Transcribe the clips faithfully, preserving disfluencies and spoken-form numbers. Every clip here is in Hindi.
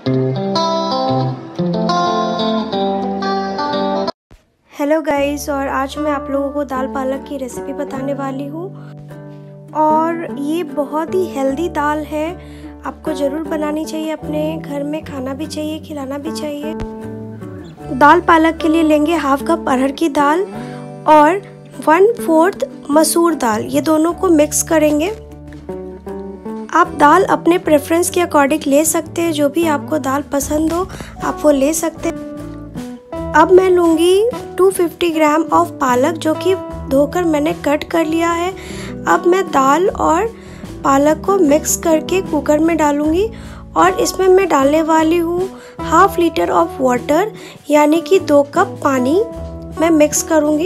हेलो गाइस, और आज मैं आप लोगों को दाल पालक की रेसिपी बताने वाली हूँ। और ये बहुत ही हेल्दी दाल है, आपको ज़रूर बनानी चाहिए, अपने घर में खाना भी चाहिए, खिलाना भी चाहिए। दाल पालक के लिए लेंगे हाफ कप अरहर की दाल और वन फोर्थ मसूर दाल, ये दोनों को मिक्स करेंगे। आप दाल अपने प्रेफरेंस के अकॉर्डिंग ले सकते हैं, जो भी आपको दाल पसंद हो आप वो ले सकते हैं। अब मैं लूँगी दो सौ पचास ग्राम ऑफ पालक, जो कि धोकर मैंने कट कर लिया है। अब मैं दाल और पालक को मिक्स करके कुकर में डालूँगी और इसमें मैं डालने वाली हूँ हाफ लीटर ऑफ वाटर, यानी कि दो कप पानी मैं मिक्स करूँगी।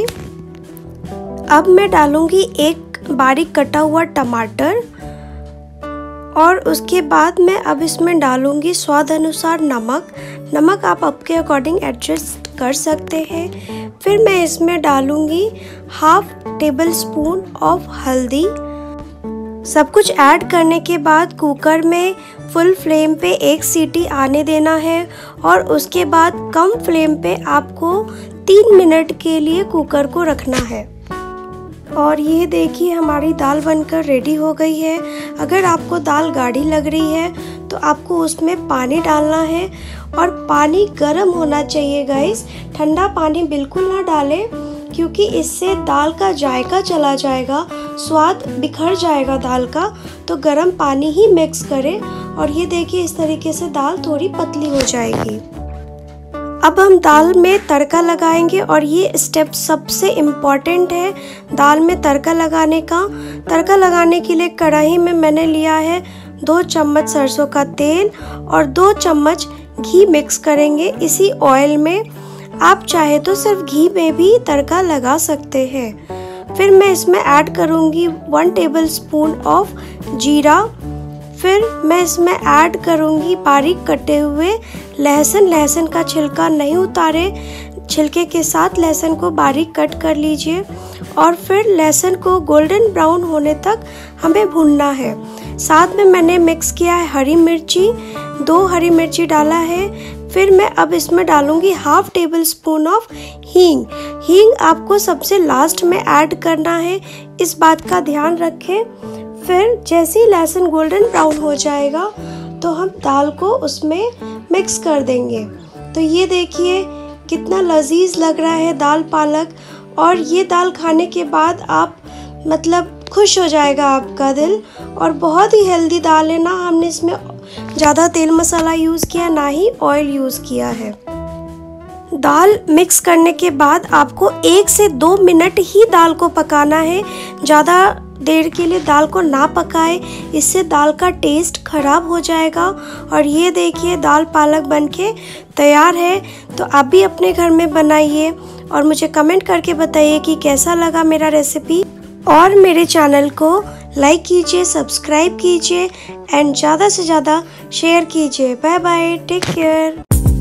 अब मैं डालूँगी एक बारीक कटा हुआ टमाटर और उसके बाद मैं अब इसमें डालूँगी स्वाद अनुसार नमक। नमक आप आपके अकॉर्डिंग एडजस्ट कर सकते हैं। फिर मैं इसमें डालूँगी हाफ टेबल स्पून ऑफ हल्दी। सब कुछ ऐड करने के बाद कुकर में फुल फ्लेम पे एक सीटी आने देना है और उसके बाद कम फ्लेम पे आपको तीन मिनट के लिए कुकर को रखना है। और ये देखिए हमारी दाल बनकर रेडी हो गई है। अगर आपको दाल गाढ़ी लग रही है तो आपको उसमें पानी डालना है और पानी गर्म होना चाहिए गाइस। ठंडा पानी बिल्कुल ना डालें, क्योंकि इससे दाल का जायका चला जाएगा, स्वाद बिखर जाएगा दाल का। तो गर्म पानी ही मिक्स करें। और ये देखिए इस तरीके से दाल थोड़ी पतली हो जाएगी। अब हम दाल में तड़का लगाएंगे और ये स्टेप सबसे इम्पॉर्टेंट है दाल में तड़का लगाने का। तड़का लगाने के लिए कढ़ाई में मैंने लिया है दो चम्मच सरसों का तेल और दो चम्मच घी मिक्स करेंगे इसी ऑयल में। आप चाहे तो सिर्फ घी में भी तड़का लगा सकते हैं। फिर मैं इसमें ऐड करूँगी वन टेबल स्पून ऑफ जीरा। फिर मैं इसमें ऐड करूँगी बारीक कटे हुए लहसुन। लहसुन का छिलका नहीं उतारे, छिलके के साथ लहसुन को बारीक कट कर लीजिए। और फिर लहसुन को गोल्डन ब्राउन होने तक हमें भूनना है। साथ में मैंने मिक्स किया है हरी मिर्ची, दो हरी मिर्ची डाला है। फिर मैं अब इसमें डालूँगी हाफ टेबल स्पून ऑफ हींग। हींग आपको सबसे लास्ट में ऐड करना है, इस बात का ध्यान रखें। फिर जैसे ही लहसुन गोल्डन ब्राउन हो जाएगा तो हम दाल को उसमें मिक्स कर देंगे। तो ये देखिए कितना लजीज लग रहा है दाल पालक। और ये दाल खाने के बाद आप मतलब खुश हो जाएगा आपका दिल। और बहुत ही हेल्दी दाल है ना, हमने इसमें ज़्यादा तेल मसाला यूज़ किया, ना ही ऑयल यूज़ किया है। दाल मिक्स करने के बाद आपको एक से दो मिनट ही दाल को पकाना है। ज़्यादा देर के लिए दाल को ना पकाए, इससे दाल का टेस्ट खराब हो जाएगा। और ये देखिए दाल पालक बनके तैयार है। तो आप भी अपने घर में बनाइए और मुझे कमेंट करके बताइए कि कैसा लगा मेरा रेसिपी। और मेरे चैनल को लाइक कीजिए, सब्सक्राइब कीजिए एंड ज़्यादा से ज़्यादा शेयर कीजिए। Bye bye, take care.